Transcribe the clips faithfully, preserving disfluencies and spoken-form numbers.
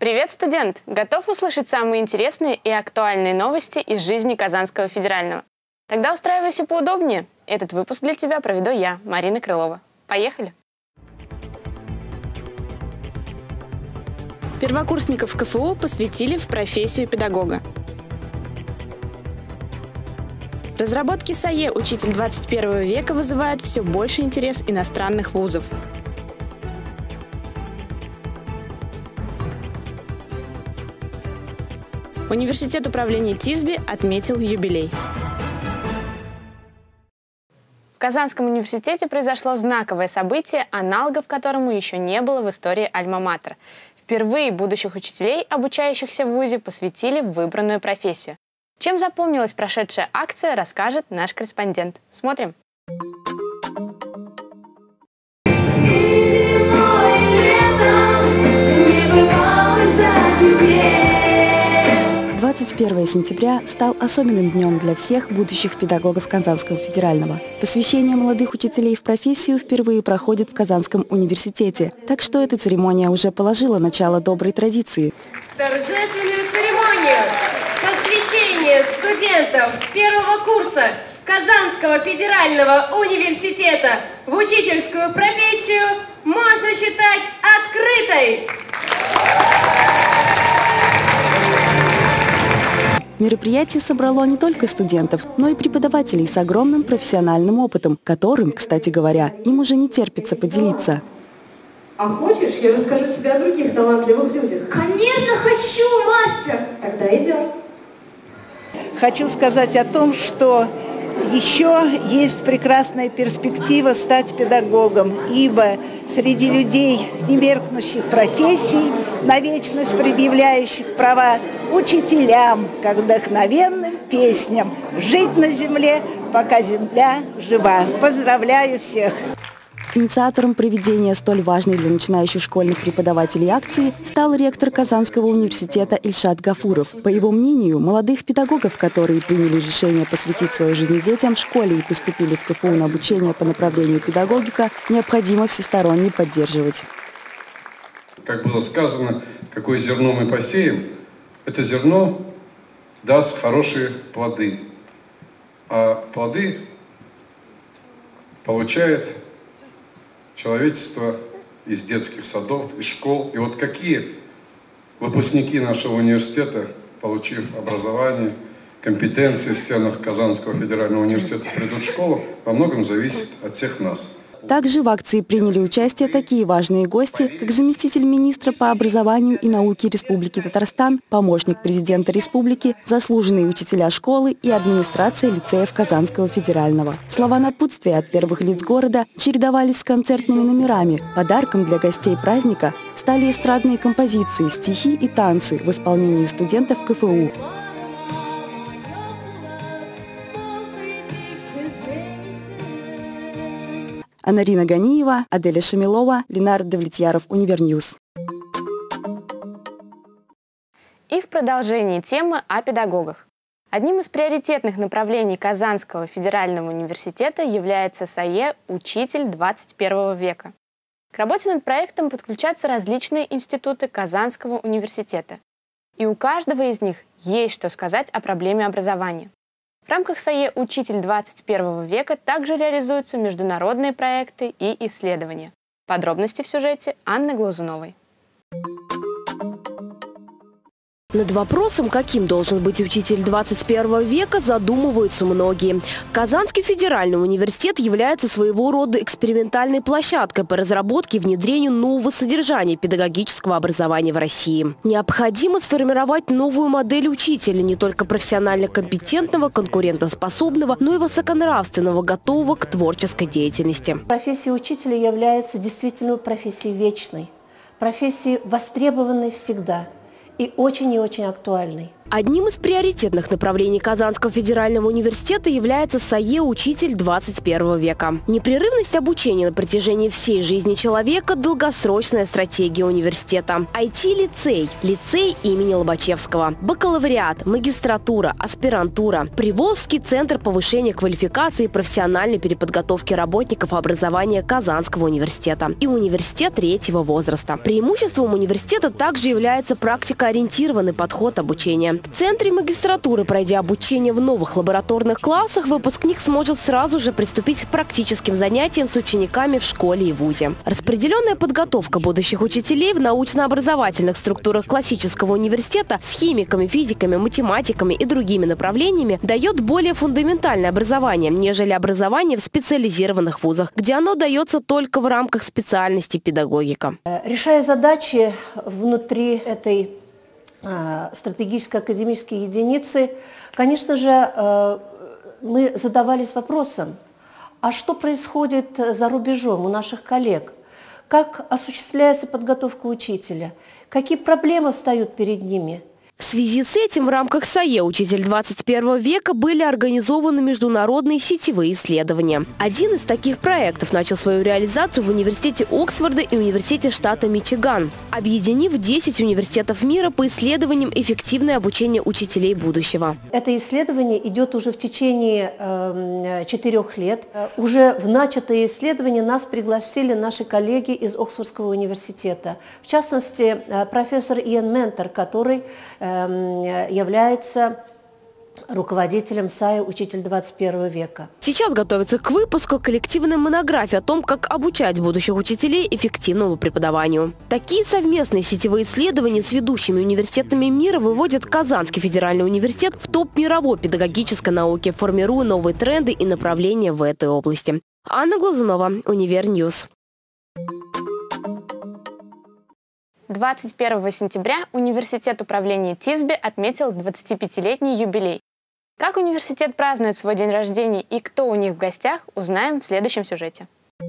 Привет, студент! Готов услышать самые интересные и актуальные новости из жизни Казанского федерального? Тогда устраивайся поудобнее. Этот выпуск для тебя проведу я, Марина Крылова. Поехали! Первокурсников ка эф у посвятили в профессию педагога. Разработки САЕ «Учитель двадцать первого века» вызывают все больше интерес иностранных вузов. Университет управления ТИСБИ отметил юбилей. В Казанском университете произошло знаковое событие, аналогов которому еще не было в истории Альма-Матер. Впервые будущих учителей, обучающихся в вузе, посвятили в выбранную профессию. Чем запомнилась прошедшая акция, расскажет наш корреспондент. Смотрим. двадцать первое сентября стал особенным днем для всех будущих педагогов Казанского федерального. Посвящение молодых учителей в профессию впервые проходит в Казанском университете, так что эта церемония уже положила начало доброй традиции. Торжественную церемонию посвящения студентов первого курса Казанского федерального университета в учительскую профессию можно считать открытой. Мероприятие собрало не только студентов, но и преподавателей с огромным профессиональным опытом, которым, кстати говоря, им уже не терпится поделиться. А хочешь, я расскажу тебе о других талантливых людях? Конечно хочу, мастер! Тогда идем. Хочу сказать о том, что еще есть прекрасная перспектива стать педагогом, ибо среди людей немеркнущих профессий, навечно предъявляющих права, учителям, как вдохновенным песням «Жить на земле, пока земля жива». Поздравляю всех! Инициатором проведения столь важной для начинающих школьных преподавателей акции стал ректор Казанского университета Ильшат Гафуров. По его мнению, молодых педагогов, которые приняли решение посвятить свою жизнь детям в школе и поступили в ка эф у на обучение по направлению педагогика, необходимо всесторонне поддерживать. Как было сказано, какое зерно мы посеем, это зерно даст хорошие плоды. А плоды получает человечество из детских садов, из школ. И вот какие выпускники нашего университета, получив образование, компетенции в стенах Казанского федерального университета, придут в школу, во многом зависит от всех нас. Также в акции приняли участие такие важные гости, как заместитель министра по образованию и науке Республики Татарстан, помощник президента республики, заслуженные учителя школы и администрация лицеев Казанского федерального. Слова напутствия от первых лиц города чередовались с концертными номерами. Подарком для гостей праздника стали эстрадные композиции, стихи и танцы в исполнении студентов ка эф у. Анарина Ганиева, Аделя Шамилова, Ленар Давлетьяров, Универньюз. И в продолжении темы о педагогах. Одним из приоритетных направлений Казанского федерального университета является САЕ «Учитель двадцать первого века». К работе над проектом подключаются различные институты Казанского университета. И у каждого из них есть что сказать о проблеме образования. В рамках САЕ «Учитель двадцать первого века» также реализуются международные проекты и исследования. Подробности в сюжете Анны Глазуновой. Над вопросом, каким должен быть учитель двадцать первого века, задумываются многие. Казанский федеральный университет является своего рода экспериментальной площадкой по разработке и внедрению нового содержания педагогического образования в России. Необходимо сформировать новую модель учителя, не только профессионально компетентного, конкурентоспособного, но и высоконравственного, готового к творческой деятельности. Профессия учителя является действительно профессией вечной, профессией востребованной всегда. и очень и очень актуальный. Одним из приоритетных направлений Казанского федерального университета является САЕ «Учитель двадцать первого века». Непрерывность обучения на протяжении всей жизни человека – долгосрочная стратегия университета. ай ти-лицей, лицей имени Лобачевского, бакалавриат, магистратура, аспирантура, Приволжский центр повышения квалификации и профессиональной переподготовки работников образования Казанского университета и университет третьего возраста. Преимуществом университета также является практикоориентированный подход обучения. В центре магистратуры, пройдя обучение в новых лабораторных классах, выпускник сможет сразу же приступить к практическим занятиям с учениками в школе и вузе. Распределенная подготовка будущих учителей в научно-образовательных структурах классического университета с химиками, физиками, математиками и другими направлениями дает более фундаментальное образование, нежели образование в специализированных вузах, где оно дается только в рамках специальности педагогика. Решая задачи внутри этой стратегической академической единицы, конечно же, мы задавались вопросом, а что происходит за рубежом у наших коллег? Как осуществляется подготовка учителя? Какие проблемы встают перед ними? В связи с этим в рамках САЕ «Учитель двадцать первого века» были организованы международные сетевые исследования. Один из таких проектов начал свою реализацию в университете Оксфорда и университете штата Мичиган, объединив десять университетов мира по исследованиям эффективное обучение учителей будущего. Это исследование идет уже в течение э, четырех лет. Уже в начатое исследование нас пригласили наши коллеги из Оксфордского университета. В частности, профессор Иэн Ментор, который является руководителем САЕ «Учитель двадцать первого века». Сейчас готовится к выпуску коллективная монография о том, как обучать будущих учителей эффективному преподаванию. Такие совместные сетевые исследования с ведущими университетами мира выводят Казанский федеральный университет в топ мировой педагогической науки, формируя новые тренды и направления в этой области. Анна Глазунова, Универньюз. двадцать первого сентября Университет управления ТИСБе отметил двадцатипятилетний юбилей. Как университет празднует свой день рождения и кто у них в гостях, узнаем в следующем сюжете.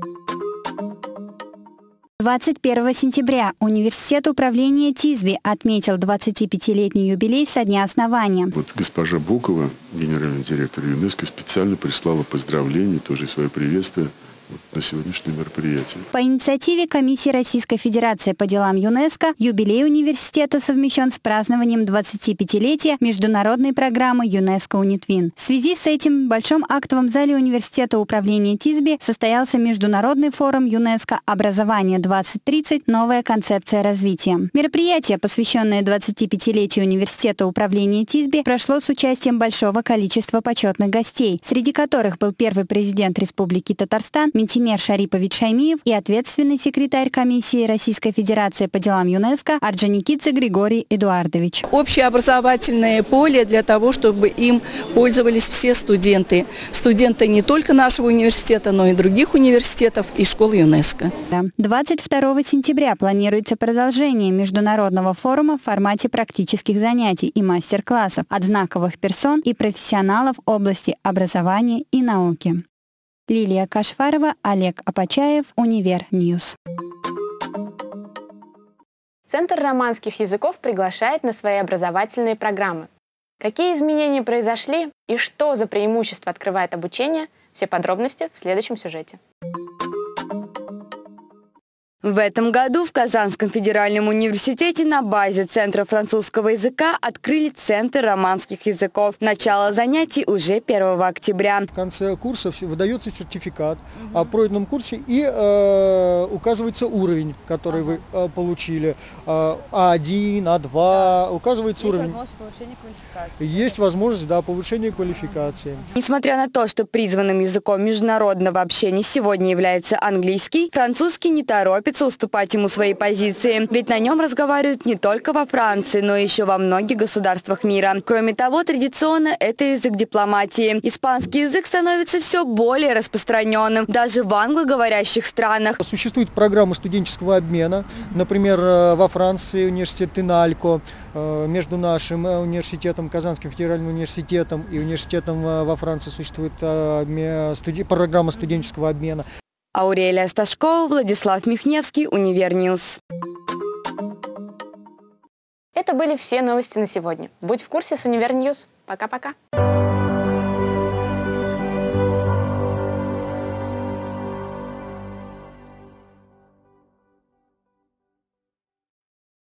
двадцать первого сентября Университет управления ТИСБе отметил двадцатипятилетний юбилей со дня основания. Вот госпожа Букова, генеральный директор ЮНЕСКО, специально прислала поздравления, тоже свое приветствие на сегодняшнее мероприятие. По инициативе Комиссии Российской Федерации по делам ЮНЕСКО юбилей университета совмещен с празднованием двадцатипятилетия международной программы ЮНЕСКО УНИТВИН. В связи с этим в Большом актовом зале Университета управления ТИСБе состоялся международный форум ЮНЕСКО «Образование двадцать тридцать. Новая концепция развития». Мероприятие, посвященное двадцатипятилетию Университета управления ТИСБе, прошло с участием большого количества почетных гостей, среди которых был первый президент Республики Татарстан Минтимер Шарипович Шаймиев и ответственный секретарь Комиссии Российской Федерации по делам ЮНЕСКО Орджоникидзе Григорий Эдуардович. Общеобразовательное поле для того, чтобы им пользовались все студенты. Студенты не только нашего университета, но и других университетов и школ ЮНЕСКО. двадцать второго сентября планируется продолжение международного форума в формате практических занятий и мастер-классов от знаковых персон и профессионалов области образования и науки. Лилия Кашфарова, Олег Апачаев, Универньюз. Центр романских языков приглашает на свои образовательные программы. Какие изменения произошли и что за преимущество открывает обучение? Все подробности в следующем сюжете. В этом году в Казанском федеральном университете на базе Центра французского языка открыли Центр романских языков. Начало занятий уже первого октября. В конце курса выдается сертификат угу. о пройденном курсе и э, указывается уровень, который вы э, получили. Э, а один, а два, да. указывается Есть уровень. Возможность повышения квалификации. Есть возможность, да, повышения квалификации. Несмотря на то, что призванным языком международного общения сегодня является английский, французский не торопится уступать ему свои позиции, ведь на нем разговаривают не только во Франции, но еще во многих государствах мира. Кроме того, традиционно это язык дипломатии. Испанский язык становится все более распространенным, даже в англоговорящих странах. Существует программа студенческого обмена, например, во Франции университет Иналько, между нашим университетом, Казанским федеральным университетом и университетом во Франции существует программа студенческого обмена. Аурелия Сташкова, Владислав Михневский, Универньюз. Это Это были все новости на сегодня. Будь в курсе с Универньюз. Пока-пока.